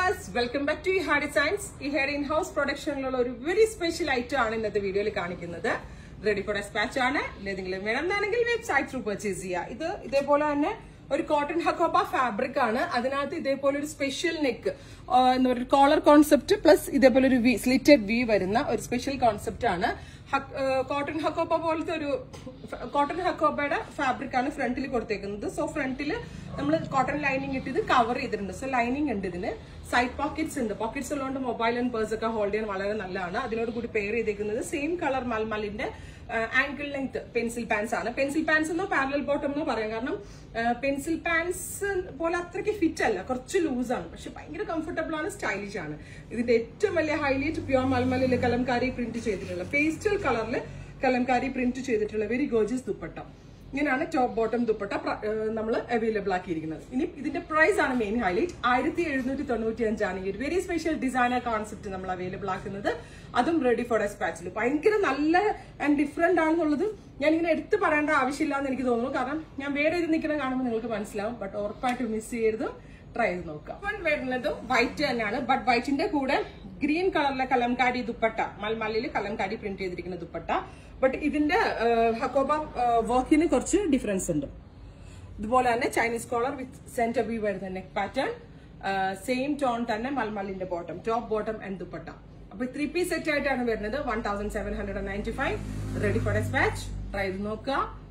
viewers, welcome back to Ihar Designs. Ihar in-house production lo oru very special item aanu innathe video il kanikkunnathu. Ready for dispatch aanu. Ledengile venamannengil website through purchase cheya. Idu idepole thanne ഒരു cotton Hakoba fabric ആണ്. അതിനകത്ത് ഇതേപോലെ ഒരു special neck എന്താ പറയുക collar concept plus ഇതേപോലെ ഒരു slitted V വരുന്ന ഒരു സ്പെഷ്യൽ കോൺസെപ്റ്റ് ആണ്. കോട്ടൺ ഹക്കോബ പോലത്തെ ഒരു കോട്ടൺ ഹക്കോബയുടെ ഫാബ്രിക് ആണ് ഫ്രണ്ടിൽ കൊടുത്തേക്കുന്നത്. സോ ഫ്രണ്ടിൽ നമ്മൾ കോട്ടൺ ലൈനിങ് ഇട്ട് ഇത് കവർ ചെയ്തിട്ടുണ്ട്. സോ ലൈനിങ് ഉണ്ട്, ഇതിന് സൈഡ് പോക്കറ്റ്സ് ഉണ്ട്. പോക്കറ്റ്സ് ഉള്ളതുകൊണ്ട് മൊബൈൽ ആൻഡ് പേഴ്സ് ഒക്കെ ഹോൾഡ് ചെയ്യാൻ വളരെ നല്ലതാണ്. അതിനോട് കൂടി പെയർ ചെയ്തേക്കുന്നത് സെയിം കളർ മൽമലിന്റെ ആങ്കിൾ ലെങ്ത് പെൻസിൽ പാൻസ് ആണ്. പെൻസിൽ പാൻസ് എന്നോ പാരലൽ ബോട്ടം എന്നോ പറയാം. കാരണം പെൻസിൽ പാൻസ് പോലെ അത്രയ്ക്ക് ഫിറ്റ് അല്ല, കുറച്ച് ലൂസാണ്, പക്ഷെ ഭയങ്കര കംഫർട്ടബിൾ ആണ്, സ്റ്റൈലിഷ് ആണ്. ഇതിന്റെ ഏറ്റവും വലിയ ഹൈലൈറ്റ് പ്യുവർ മൽമലിൽ കലംകാരി പ്രിന്റ് ചെയ്തിട്ടുള്ള പേസ്റ്റൽ കളറിൽ കലംകാരി പ്രിന്റ് ചെയ്തിട്ടുള്ള വെരി ഗോർജിയസ് ദുപ്പട്ട. ഇങ്ങനെയാണ് ടോപ്പ് ബോട്ടം ദുപ്പട്ട നമ്മൾ അവൈലബിൾ ആക്കിയിരിക്കുന്നത്. ഇനി ഇതിന്റെ പ്രൈസ് ആണ് മെയിൻ ഹൈലൈറ്റ്. 1795 ആണ് ഈ ഒരു വെരി സ്പെഷ്യൽ ഡിസൈനർ കോൺസെപ്റ്റ് നമ്മൾ അവൈലബിൾ ആക്കുന്നത്. അതും റെഡി ഫോർ ഡെസ്പാച്ചിൽ ഭയങ്കര നല്ല ആൻഡ് ഡിഫറെന്റ് ആണെന്നുള്ളത് ഞാൻ ഇങ്ങനെ എടുത്ത് പറയേണ്ട ആവശ്യമില്ല എന്ന് എനിക്ക് തോന്നുന്നു. കാരണം ഞാൻ വേറെ ഇത് നിൽക്കണം കാണുമ്പോൾ നിങ്ങൾക്ക് മനസ്സിലാവും. ബട്ട് ഉറപ്പായിട്ട് മിസ് ചെയ്യരുത്, ട്രൈ ചെയ്ത് നോക്കാം. വൺ വരുന്നത് വൈറ്റ് തന്നെയാണ്. ബട്ട് വൈറ്റിന്റെ കൂടെ ഗ്രീൻ കളറിലെ കലംകാരി ദുപ്പട്ട, മൽമലിൽ കലംകാരി പ്രിന്റ് ചെയ്തിരിക്കുന്ന ദുപ്പട്ട. ബട്ട് ഇതിന്റെ ഹക്കോബ വർക്കിന് കുറച്ച് ഡിഫറൻസ് ഉണ്ട്. ഇതുപോലെ തന്നെ Chinese collar with centre V വരുന്ന നെക്ക് പാറ്റേൺ, സെയിം ടോൺ തന്നെ മൽമലിന്റെ bottom, top bottom and dupatta. അപ്പൊ 3 പീസ് സെറ്റ് ആയിട്ടാണ് വരുന്നത്. 1795 റെഡി ഫോർ ഡെസ്പാച്ച്. ട്രൈ ചെയ്ത് നോക്കുക.